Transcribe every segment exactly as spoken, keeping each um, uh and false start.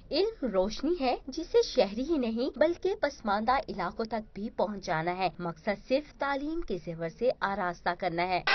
علم روشنی ہے جسے شہری ہی نہیں بلکہ پسماندہ علاقوں تک بھی پہنچانا ہے. مقصد صرف تعلیم کے زیور سے آراستہ کرنا ہے.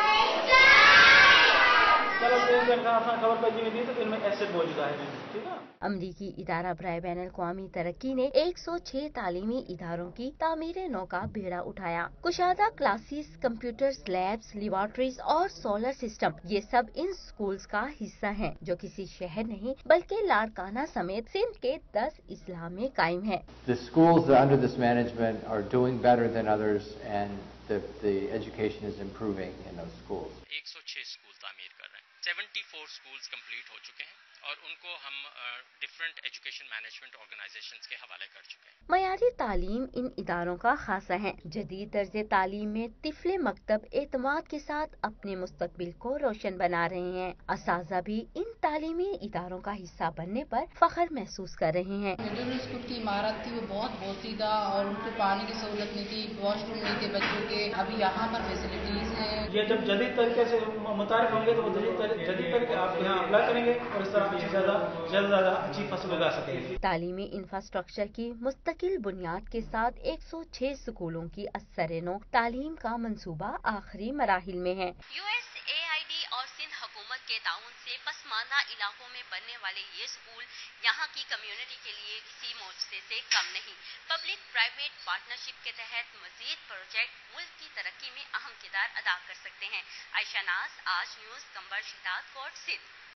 امریکی ادارہ برائے بین الاقوامی ترقی نے ایک سو چھ تعلیمی اداروں کی تعمیر نو کا بیڑا اٹھایا. کشادہ کلاسز، کمپیوٹرز، لیبز، لیبارٹریز اور سولر سسٹم یہ سب ان سکولز کا حصہ ہیں جو کسی شہر نہیں بلکہ لاڑکانہ سمیت سندھ کے دس اضلاع میں قائم ہیں. The schools under this management are doing better than others and the, the education is improving in those schools. ایک سو چھ اسکول تعمیر کر رہے ہیں. سیونٹی فور اسکولز کمپلیٹ ہو چکے ہیں اور ان کو ہم ڈفرینٹ ایجوکیشن مینجمنٹ آرگنائزیشنز کے حوالے کر چکے ہیں. معیاری تعلیم ان اداروں کا خاصہ ہے. جدید طرز تعلیم میں طفل مکتب اعتماد کے ساتھ اپنے مستقبل کو روشن بنا رہے ہیں. اساتذہ بھی ان تعلیمی اداروں کا حصہ بننے پر فخر محسوس کر رہے ہیں. مڈل اسکول کی عمارت تھی وہ بہت بوسیدہ اور ان کو پانی کی سہولت نہیں تھی، واش روم نہیں تھے بچوں کے. ابھی یہاں پر فیسلٹیز ہیں. یہ جب جدید طریقے سے متعارف ہوں گے تو جدید طریقے آپ یہاں اپلائی کریں گے اور اس طرح اچھی زیادہ زیادہ زیادہ اچھی فصل اگا سکیں گے. تعلیمی انفراسٹرکچر کی مستقل بنیاد کے ساتھ ایک سو چھ اسکولوں کی اثر نو تعلیم کا منصوبہ آخری مراحل میں ہے. U S A I D اور سندھ حکومت کے تعاون سے پسماندہ علاقوں میں بننے والے یہ اسکول یہاں کی کمیونٹی کے لیے کسی معجزے سے کم نہیں. پبلک پرائیویٹ پارٹنرشپ کے تحت مزید پروجیکٹ ملک کی ترقی میں اہم کردار ادا کر سکتے ہیں. عائشہ ناز، آج نیوز، کمبر شہداد کوٹ، سندھ.